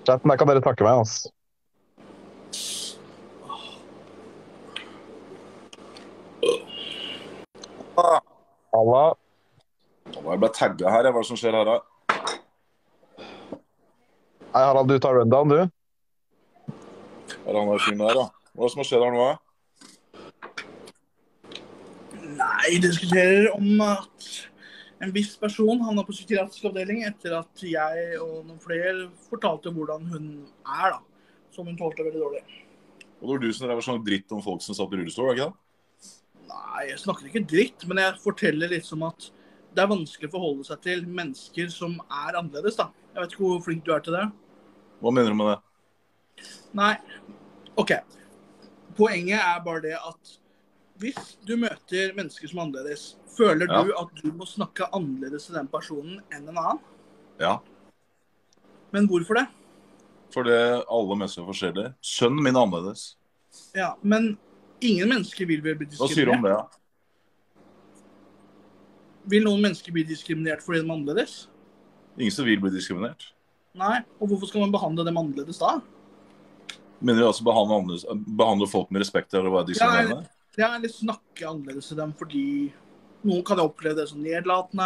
Chatten, der kan dere takke meg, altså. Halla. Jeg ble tagget her, hva er det som skjer her da? Hei, Harald, du tar rundown, du. Er han der fyren der da? Hva er det som skjer her nå da? Nei, diskuterer om at en viss person havnet på psykiatrisk avdeling etter at jeg og noen flere fortalte hvordan hun er da, som hun tålte veldig dårlig. Og det var du som drev sånn dritt om folk som satt i rullestol, var det ikke det? Nei, jeg snakker ikke dritt, men jeg forteller litt som at det er vanskelig å forholde seg til mennesker som er annerledes da. Jeg vet ikke hvor flink du er til det. Hva mener du med det? Nei, ok. Poenget er bare det at hvis du møter mennesker som er annerledes, føler du at du må snakke annerledes til den personen enn en annen? Ja. Men hvorfor det? Fordi alle mennesker er forskjellige. Sønnen min er annerledes. Ja, men ingen mennesker vil vel bli diskriminert? Hva sier du om det, ja? Vil noen mennesker bli diskriminert fordi de er annerledes? Ingen som vil bli diskriminert. Nei, og hvorfor skal man behandle dem annerledes da? Mener du altså behandle folk med respekt eller å være diskriminerende? Ja, eller snakke annerledes til dem, fordi noen kan oppleve det som nedlatende.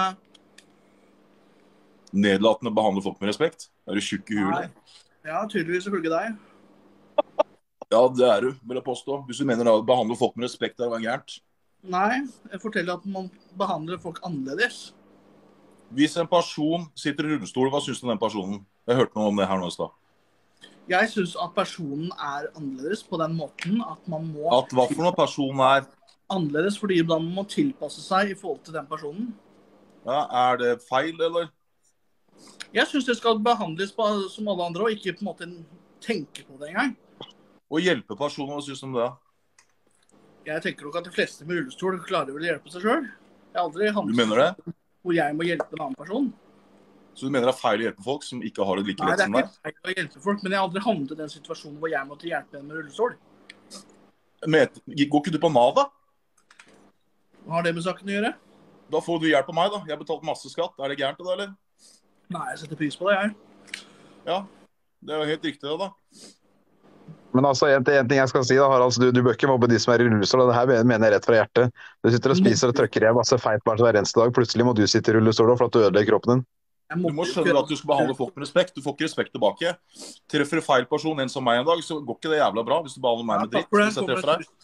Nedlatende behandle folk med respekt? Er du tjukk i hulet? Ja, tydeligvis ifølge deg. Ja, det er du, vil jeg påstå. Hvis du mener at behandle folk med respekt er å være gærent. Nei, jeg forteller at man behandler folk annerledes. Hvis en person sitter i rullestol, hva synes du om den personen? Jeg hørte noe om det her nå i sted. Jeg synes at personen er annerledes på den måten at man må... At hva for noen person er? Annerledes fordi man må tilpasse seg i forhold til den personen. Ja, er det feil, eller? Jeg synes det skal behandles som alle andre, og ikke på en måte tenke på det engang. Og hjelpe personer, hva synes du om det? Jeg tenker nok at de fleste med rullestol klarer vel å hjelpe seg selv. Jeg har aldri havnet... Du mener det? Hvor jeg må hjelpe en annen person. Så du mener det er feil å hjelpe folk som ikke har det like lett som deg? Nei, det er ikke feil å hjelpe folk, men jeg har aldri havnet i den situasjonen hvor jeg måtte hjelpe en med rullestol. Går ikke du på NAV da? Hva har det med saken å gjøre? Da får du hjelp av meg da. Jeg har betalt masse skatt. Er det gærent det da, eller? Nei, jeg setter pris på det, jeg. Ja, det er jo helt riktig det da. Men altså, en ting jeg skal si da, Harald, du bør ikke mobbe de som er i rullestol, og det her mener jeg rett fra hjertet. Du sitter og spiser og trykker i masse feit bare hver eneste dag, plutselig må du sitte i rullestol for at du ødelegger kroppen din. Du må skjønne at du skal behandle folk med respekt. Du får ikke respekt tilbake. Treffer du feil person, en som meg en dag, så går ikke det jævla bra hvis du behandler meg med dritt. Hvis jeg treffer deg.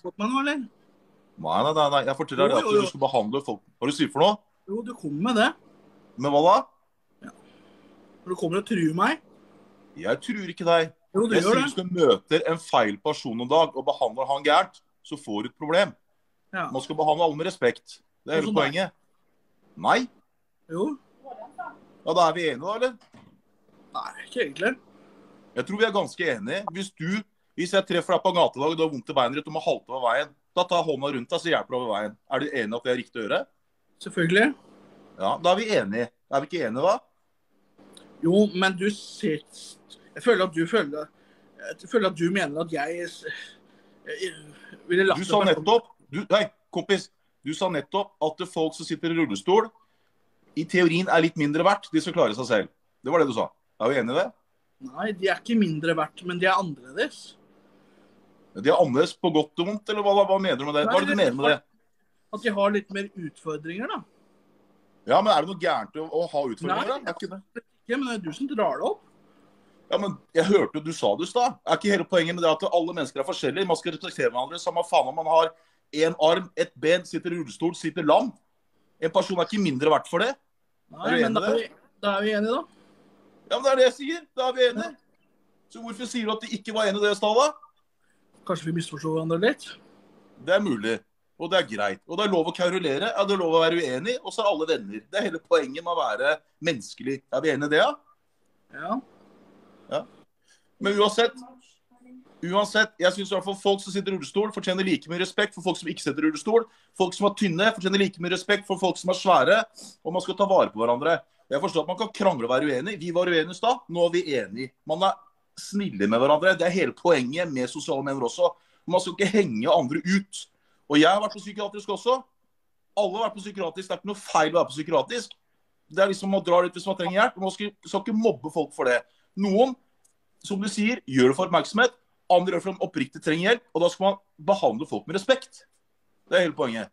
Nei, jeg forteller deg at du skal behandle folk. Hva du sier for noe? Jo, du kommer med det. Men hva da? Ja. Du kommer og truer meg. Jeg truer ikke deg. Jo, jeg sier hvis du møter en feil person en dag og behandler han gærent, så får du et problem. Ja. Man skal behandle alle med respekt. Det er hele poenget. Nei. Jo. Ja, da er vi enige da, eller? Nei, ikke egentlig. Jeg tror vi er ganske enige. Hvis jeg treffer deg på en gatedag og du har vondt i beinet ditt og må halte over veien, da tar jeg hånda rundt deg så hjelper deg over veien. Er du enig at det er riktig å gjøre? Selvfølgelig. Ja, da er vi enige. Er vi ikke enige da? Jo, men du ser... Jeg føler at du mener at jeg ville lagt... Du sa nettopp... Nei, kompis. Du sa nettopp at folk som sitter i rullestol i teorien er litt mindre verdt, de som klarer seg selv. Det var det du sa. Er vi enige i det? Nei, de er ikke mindre verdt, men de er annerledes. De er annerledes på godt og vondt, eller hva mener du med det? Hva er det du mener med det? At de har litt mer utfordringer, da. Ja, men er det noe gærent å ha utfordringer, da? Nei, ikke, men det er du som drar det opp. Ja, men jeg hørte jo du sa det i stad. Er ikke hele poenget med det at alle mennesker er forskjellige? Man skal respektere hverandre. Samme faen om man har en arm, et ben, sitter i rullestol, sitter lam. En person er ikke mindre verdt for det. Nei, men da er vi enige da. Ja, men det er det jeg sier. Da er vi enige. Så hvorfor sier du at de ikke var enige i det stedet? Kanskje vi misforstår hverandre litt? Det er mulig. Og det er greit. Og det er lov å kaurulere. Ja, det er lov å være uenig. Og så er alle venner. Det er hele poenget med å være menneskelig. Er vi enige i det, ja? Ja. Ja. Men uansett, jeg synes i hvert fall folk som sitter i rullestol fortjener like mye respekt for folk som ikke sitter i rullestol. Folk som er tynne fortjener like mye respekt for folk som er svære. Og man skal ta vare på hverandre. Jeg forstår at man kan krangle og være uenig. Vi var uenige i stad, nå er vi enige. Man er snille med hverandre. Det er hele poenget med sosiale medier også. Man skal ikke henge andre ut. Og jeg har vært på psykiatrisk også. Alle har vært på psykiatrisk. Det er ikke noe feil å være på psykiatrisk. Det er liksom å dra litt hvis man trenger hjelp. Man skal ikke mobbe folk for det. Noen som du sier, gjør det for oppmerksomhet. Andre gjør det for de oppriktig trenger hjelp, og da skal man behandle folk med respekt. Det hele poenget.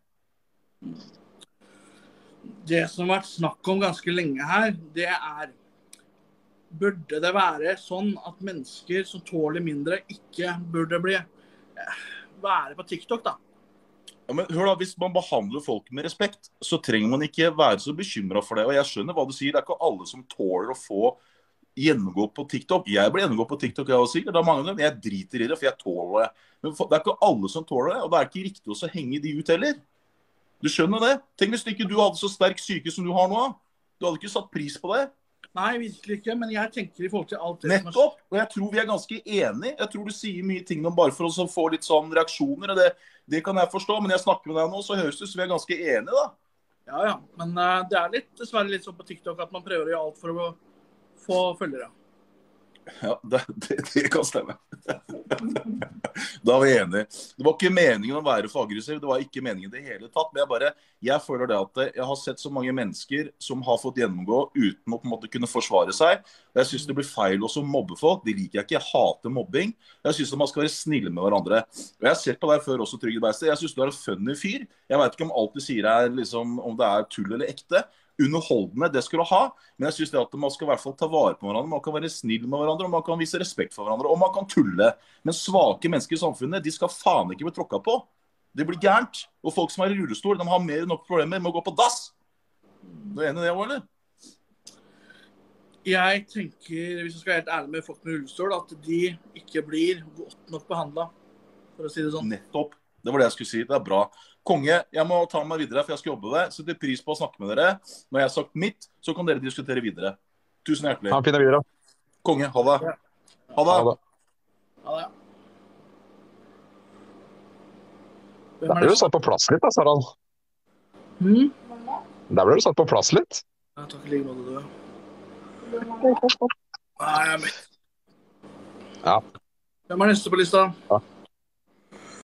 Det som har vært snakk om ganske lenge her, det burde det være sånn at mennesker som tåler mindre ikke burde være på TikTok, da? Ja, men hør da, hvis man behandler folk med respekt, så trenger man ikke være så bekymret for det. Og jeg skjønner hva du sier, det ikke alle som tåler å få gjennomgå på TikTok. Jeg blir gjennomgå på TikTok, jeg også sier. Det mange av dem, jeg driter i det, for jeg tåler det. Men det ikke alle som tåler det, og det ikke riktig å henge de ut heller. Du skjønner det? Tenk hvis ikke du hadde så sterk syke som du har nå. Du hadde ikke satt pris på det. Nei, virkelig ikke, men jeg tenker i forhold til alt det Nettopp, og jeg tror vi ganske enige. Jeg tror du sier mye ting om bare for å få litt sånn reaksjoner, og det kan jeg forstå, men jeg snakker med deg nå, så høres det ut som vi ganske enige da. Ja, men det dessverre litt sånn på TikTok at man prøver å gjøre alt for å få følgere. Ja, det kan stemme. Da var vi enige. Det var ikke meningen å være for aggressiv, det var ikke meningen det hele tatt, men jeg føler det at jeg har sett så mange mennesker som har fått gjennomgå uten å på en måte kunne forsvare seg. Jeg synes det blir feil også å mobbe folk, de liker jeg ikke, jeg hater mobbing. Jeg synes at man skal være snille med hverandre. Og jeg har sett på deg før også, Trygve Beister, jeg synes du en funny fyr. Jeg vet ikke om alt du sier liksom, om det tull eller ekte. Underholdende, det skal du ha, men jeg synes det at man skal i hvert fall ta vare på hverandre, man kan være snill med hverandre, og man kan vise respekt for hverandre, og man kan tulle. Men svake mennesker i samfunnet, de skal faen ikke bli tråkket på. Det blir gærent. Og folk som i rullestol, de har mer enn nok problemer med å gå på dass. Du enig i det, eller? Jeg tenker, hvis jeg skal være helt ærlig med folk med rullestol, at de ikke blir godt nok behandlet, for å si det sånn. Nettopp. Det var det jeg skulle si. Det bra. Konge, jeg må ta meg videre, for jeg skal jobbe det. Setter pris på å snakke med dere. Når jeg har sagt mitt, så kan dere diskutere videre. Tusen hjertelig. Ha en fin videre. Konge, ha det. Ha det. Ha det. Der ble du satt på plass litt, da, Sarald. Der ble du satt på plass litt. Ja, takk i like måte, du. Nei, jeg vet. Ja. Hvem neste på lista? Ja.